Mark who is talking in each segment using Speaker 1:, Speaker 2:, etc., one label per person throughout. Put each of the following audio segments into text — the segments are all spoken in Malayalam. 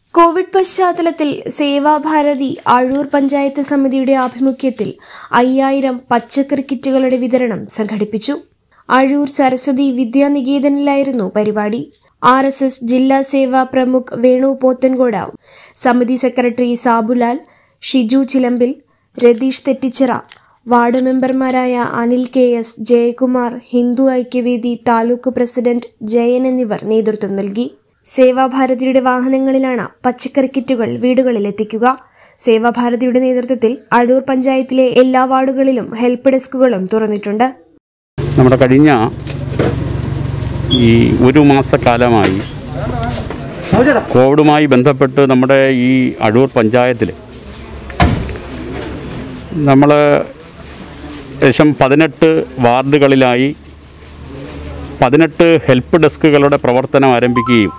Speaker 1: കോവിഡ് പശ്ചാത്തലത്തിൽ സേവാഭാരതി അഴൂർ പഞ്ചായത്ത് സമിതിയുടെ ആഭിമുഖ്യത്തിൽ 5000 പച്ചക്കറി കിറ്റുകളുടെ വിതരണം സംഘടിപ്പിച്ചു. അഴൂർ സരസ്വതി വിദ്യാനികേതനിലായിരുന്നു പരിപാടി. RSS ജില്ലാ സേവാ പ്രമുഖ് വേണു പോത്തൻകോട്, സമിതി സെക്രട്ടറി സാബുലാൽ, ഷിജു ചിലമ്പിൽ, രതീഷ് തെറ്റിച്ചിറ, വാർഡ് മെമ്പർമാരായ അനിൽ KS, ജയകുമാർ, ഹിന്ദു ഐക്യവേദി താലൂക്ക് പ്രസിഡന്റ് ജയൻ എന്നിവർ നേതൃത്വം നൽകി. സേവാഭാരതിയുടെ വാഹനങ്ങളിലാണ് പച്ചക്കറി കിറ്റുകൾ വീടുകളിൽ എത്തിക്കുക. സേവാഭാരതിയുടെ നേതൃത്വത്തിൽ അഴൂർ പഞ്ചായത്തിലെ എല്ലാ വാർഡുകളിലും ഹെൽപ്പ് ഡെസ്കുകളും തുറന്നിട്ടുണ്ട്.
Speaker 2: നമ്മുടെ കഴിഞ്ഞ ഈ ഒരു മാസക്കാലമായി കോവിഡുമായി ബന്ധപ്പെട്ട് നമ്മുടെ ഈ അഴൂർ പഞ്ചായത്തിൽ നമ്മൾ ഏകദേശം 18 വാർഡുകളിലായി 18 ഹെൽപ്പ് ഡെസ്കുകളുടെ പ്രവർത്തനം ആരംഭിക്കുകയും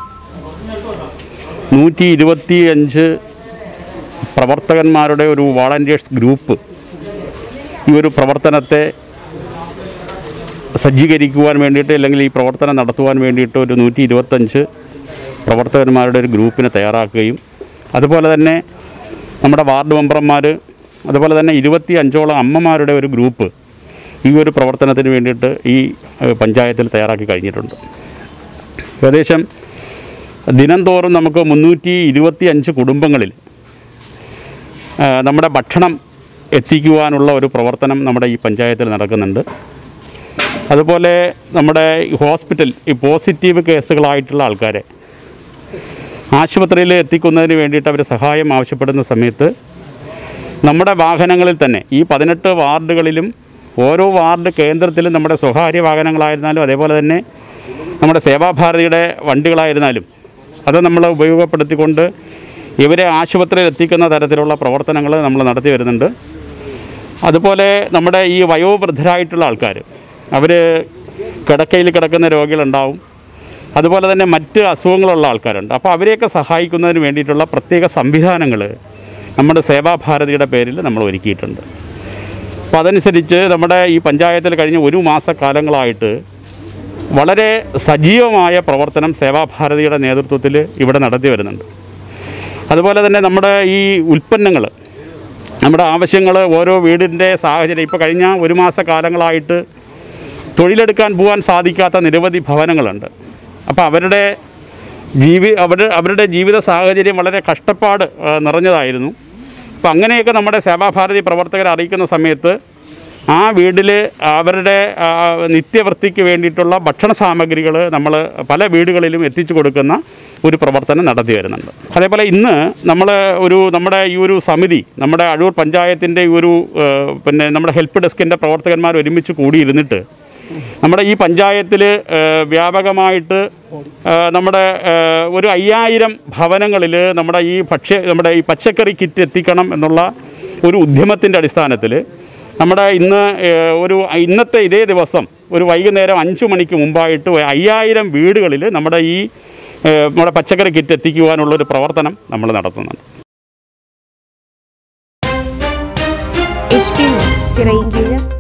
Speaker 2: 125 പ്രവർത്തകന്മാരുടെ ഒരു വോളണ്ടിയേഴ്സ് ഗ്രൂപ്പ് ഈ ഒരു പ്രവർത്തനത്തെ സജ്ജീകരിക്കുവാൻ വേണ്ടിയിട്ട്, അല്ലെങ്കിൽ ഈ പ്രവർത്തനം നടത്തുവാൻ വേണ്ടിയിട്ട് ഒരു 125 പ്രവർത്തകന്മാരുടെ ഒരു ഗ്രൂപ്പിനെ തയ്യാറാക്കുകയും, അതുപോലെ തന്നെ നമ്മുടെ വാർഡ് മെമ്പർമാർ, അതുപോലെ തന്നെ 25ഓളം അമ്മമാരുടെ ഒരു ഗ്രൂപ്പ് ഈ ഒരു പ്രവർത്തനത്തിന് വേണ്ടിയിട്ട് ഈ പഞ്ചായത്തിൽ തയ്യാറാക്കി കഴിഞ്ഞിട്ടുണ്ട്. ഏകദേശം ദിനം തോറും നമുക്ക് 325 കുടുംബങ്ങളിൽ നമ്മുടെ ഭക്ഷണം എത്തിക്കുവാനുള്ള ഒരു പ്രവർത്തനം നമ്മുടെ ഈ പഞ്ചായത്തിൽ നടക്കുന്നുണ്ട്. അതുപോലെ നമ്മുടെ ഹോസ്പിറ്റൽ ഈ പോസിറ്റീവ് കേസുകളായിട്ടുള്ള ആൾക്കാരെ ആശുപത്രിയിൽ എത്തിക്കുന്നതിന് വേണ്ടിയിട്ട് അവർ സഹായം ആവശ്യപ്പെടുന്ന സമയത്ത് നമ്മുടെ വാഹനങ്ങളിൽ തന്നെ ഈ 18 വാർഡുകളിലും ഓരോ വാർഡ് കേന്ദ്രത്തിലും നമ്മുടെ സ്വകാര്യ വാഹനങ്ങളായിരുന്നാലും അതേപോലെ തന്നെ നമ്മുടെ സേവാഭാരതിയുടെ വണ്ടികളായിരുന്നാലും അത് നമ്മൾ ഉപയോഗപ്പെടുത്തിക്കൊണ്ട് ഇവരെ ആശുപത്രിയിൽ എത്തിക്കുന്ന തരത്തിലുള്ള പ്രവർത്തനങ്ങൾ നമ്മൾ നടത്തി വരുന്നുണ്ട്. അതുപോലെ നമ്മുടെ ഈ വയോവൃദ്ധരായിട്ടുള്ള ആൾക്കാർ, അവർ കിടക്കയിൽ കിടക്കുന്ന രോഗികളുണ്ടാവും, അതുപോലെ തന്നെ മറ്റ് അസുഖങ്ങളുള്ള ആൾക്കാരുണ്ട്. അപ്പോൾ അവരെയൊക്കെ സഹായിക്കുന്നതിന് വേണ്ടിയിട്ടുള്ള പ്രത്യേക സംവിധാനങ്ങൾ നമ്മുടെ സേവാഭാരതിയുടെ പേരിൽ നമ്മൾ ഒരുക്കിയിട്ടുണ്ട്. അപ്പോൾ അതനുസരിച്ച് നമ്മുടെ ഈ പഞ്ചായത്തിൽ കഴിഞ്ഞ ഒരു മാസക്കാലങ്ങളായിട്ട് വളരെ സജീവമായ പ്രവർത്തനം സേവാഭാരതിയുടെ നേതൃത്വത്തിൽ ഇവിടെ നടത്തി വരുന്നുണ്ട്. അതുപോലെ തന്നെ നമ്മുടെ ഈ ഉൽപ്പന്നങ്ങൾ, നമ്മുടെ ആവശ്യങ്ങൾ, ഓരോ വീടിൻ്റെ സാഹചര്യം, ഇപ്പോൾ കഴിഞ്ഞ ഒരു മാസക്കാലങ്ങളായിട്ട് തൊഴിലെടുക്കാൻ പോകാൻ സാധിക്കാത്ത നിരവധി ഭവനങ്ങളുണ്ട്. അപ്പോൾ അവരുടെ ജീവിത സാഹചര്യം വളരെ കഷ്ടപ്പാട് നിറഞ്ഞതായിരുന്നു. അപ്പോൾ അങ്ങനെയൊക്കെ നമ്മുടെ സേവാഭാരതി പ്രവർത്തകരെ അറിയിക്കുന്ന സമയത്ത് ആ വീട്ടിൽ അവരുടെ നിത്യവൃത്തിക്ക് വേണ്ടിയിട്ടുള്ള ഭക്ഷണ സാമഗ്രികൾ നമ്മൾ പല വീടുകളിലും എത്തിച്ചു കൊടുക്കുന്ന ഒരു പ്രവർത്തനം നടത്തി വരുന്നുണ്ട്. അതേപോലെ ഇന്ന് നമ്മുടെ ഈ ഒരു സമിതി, നമ്മുടെ അഴൂർ പഞ്ചായത്തിൻ്റെ ഈ ഒരു നമ്മുടെ ഹെൽപ്പ് ഡെസ്കിൻ്റെ പ്രവർത്തകന്മാർ ഒരുമിച്ച് കൂടിയിരുന്നിട്ട് നമ്മുടെ ഈ പഞ്ചായത്തിൽ വ്യാപകമായിട്ട് നമ്മുടെ ഒരു 5000 ഭവനങ്ങളിൽ നമ്മുടെ ഈ പച്ചക്കറി കിറ്റ് എത്തിക്കണം എന്നുള്ള ഒരു ഉദ്യമത്തിൻ്റെ അടിസ്ഥാനത്തിൽ നമ്മുടെ ഇന്നത്തെ ഇതേ ദിവസം ഒരു വൈകുന്നേരം 5 മണിക്ക് മുമ്പായിട്ട് 5000 വീടുകളിൽ നമ്മുടെ പച്ചക്കറി കിറ്റ് എത്തിക്കുവാനുള്ളൊരു പ്രവർത്തനം നമ്മൾ നടത്തുന്നുണ്ട്.